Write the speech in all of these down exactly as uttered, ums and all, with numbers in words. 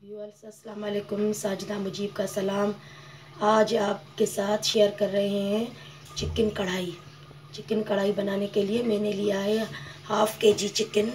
Viewers अस्सलाम वालेकुम। साजिदा मुजीब का सलाम। आज आपके साथ शेयर कर रहे हैं चिकन कढ़ाई। चिकन कढ़ाई बनाने के लिए मैंने लिया है हाफ़ के जी चिकन,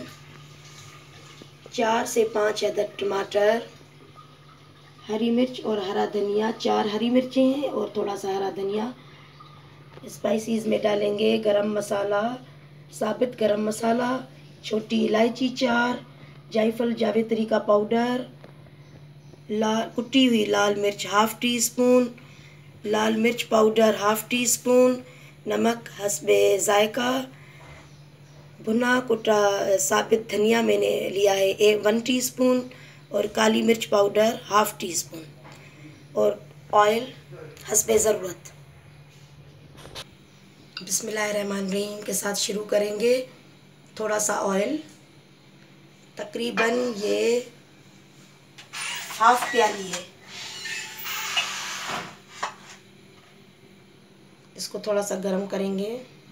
चार से पाँच अदद टमाटर, हरी मिर्च और हरा धनिया, चार हरी मिर्चें हैं और थोड़ा सा हरा धनिया। स्पाइसीज में डालेंगे गरम मसाला, साबित गरम मसाला, छोटी इलायची चार, जायफल जावित्री का पाउडर, लाल कुटी हुई लाल मिर्च हाफ़ टी स्पून, लाल मिर्च पाउडर हाफ़ टी स्पून, नमक हस्बे ज़ायका, भुना कुटा साबित धनिया मैंने लिया है ए वन टीस्पून और काली मिर्च पाउडर हाफ़ टी स्पून और ऑयल हस्बे ज़रूरत। बिस्मिल्लाहिर्रहमानिर्रहीम के साथ शुरू करेंगे। थोड़ा सा ऑयल, तकरीबन ये हाफ प्याली है। इसको थोड़ा सा गरम करेंगे।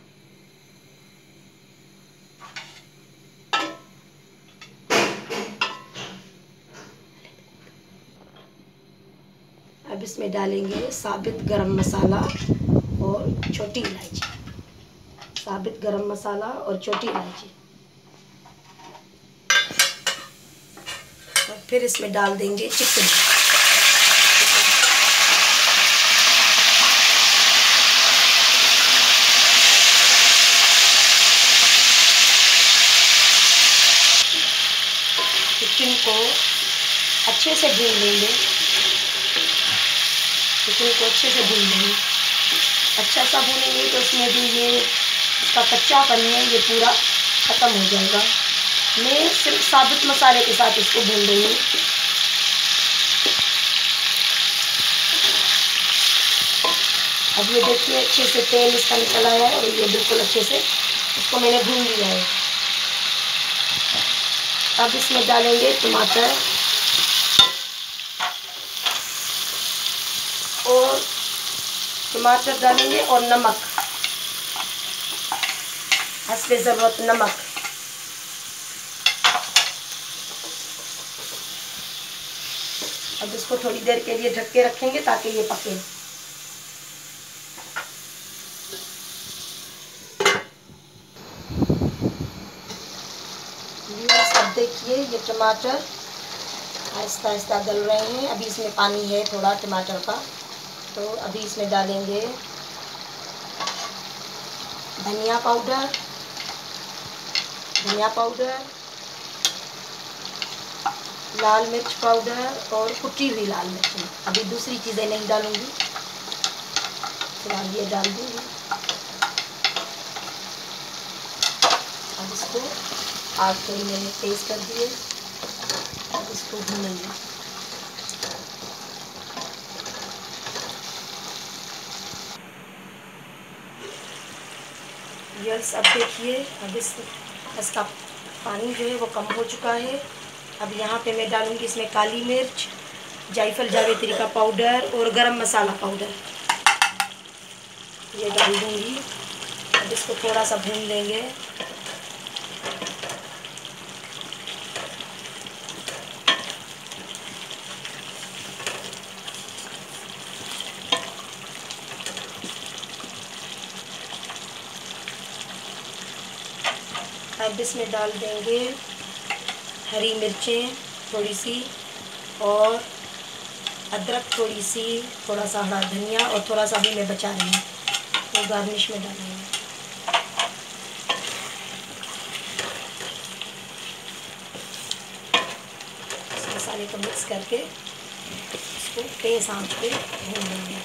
अब इसमें डालेंगे साबित गरम मसाला और छोटी इलायची, साबित गरम मसाला और छोटी इलायची। और फिर इसमें डाल देंगे चिकन। चिकन को अच्छे से भून लेंगे। चिकन को अच्छे से भून लेंगे। अच्छा सा भूनेंगे तो इसमें भी ये इसका कच्चापन है ये पूरा ख़त्म हो जाएगा। मैं सिर्फ साबित मसाले के साथ इसको भून रही हूँ। अब ये देखिए अच्छे से तेल इसका निकल आया है और ये बिल्कुल अच्छे से इसको मैंने भून लिया है। अब इसमें डालेंगे टमाटर और टमाटर डालेंगे और नमक हस्बे ज़रूरत नमक। अब इसको थोड़ी देर के लिए ढक के रखेंगे ताकि ये पके। अब देखिए ये टमाटर आहिस्ता आहिस्ता गल रहे हैं। अभी इसमें पानी है थोड़ा टमाटर का, तो अभी इसमें डालेंगे धनिया पाउडर, धनिया पाउडर, लाल मिर्च पाउडर और कुटी हुई लाल मिर्च। अभी दूसरी चीज़ें नहीं डालूंगी, फिलहाल ये डाल दूंगी। अब इसको आग थोड़ी मैंने तेज कर दिए। अब इसको भूनेंगे। यस अब देखिए अब इस इसका पानी जो है वो कम हो चुका है। अब यहाँ पे मैं डालूंगी इसमें काली मिर्च, जायफल जावित्री का पाउडर और गरम मसाला पाउडर, ये डाल दूंगी। अब इसको थोड़ा सा भून लेंगे। अब इसमें डाल देंगे हरी मिर्चें थोड़ी सी और अदरक थोड़ी सी, थोड़ा सा हरा धनिया और थोड़ा सा भी मैं बचा रही हूँ तो गार्निश में डालेंगे। इस मसाले को मिक्स करके इसको तेज़ आंच पे भून लेंगे।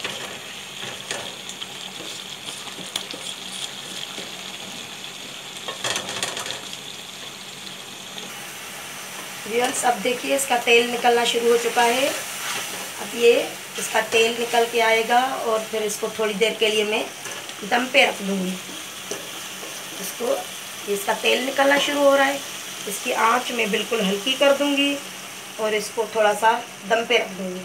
व्यूअर्स अब देखिए इसका तेल निकलना शुरू हो चुका है। अब ये इसका तेल निकल के आएगा और फिर इसको थोड़ी देर के लिए मैं दम पे रख दूँगी। इसको इसका तेल निकलना शुरू हो रहा है, इसकी आंच मैं बिल्कुल हल्की कर दूँगी और इसको थोड़ा सा दम पे रख दूँगी।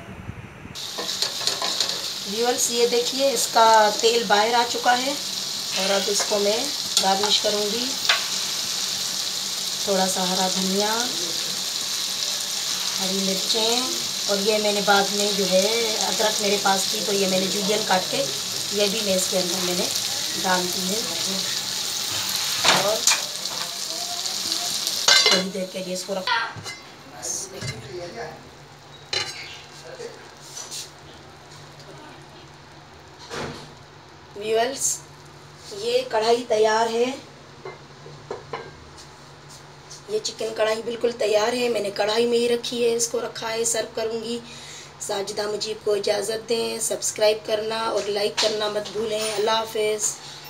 व्यूअर्स ये देखिए इसका तेल बाहर आ चुका है। और अब इसको मैं गार्निश करूँगी। थोड़ा सा हरा धनिया, हरी मिर्चें, और ये मैंने बाद में जो है अदरक मेरे पास थी तो ये मैंने जूलियन काट के ये भी मैं इसके अंदर मैंने डाल दी है। और थोड़ी देर के लिए इसको रख। व्यूअर्स, ये कढ़ाई तैयार है। ये चिकन कढ़ाई बिल्कुल तैयार है। मैंने कढ़ाई में ही रखी है, इसको रखा है, सर्व करूँगी। साजिदा मुजीब को इजाज़त दें। सब्सक्राइब करना और लाइक करना मत भूलें। अल्लाह हाफ़िज़।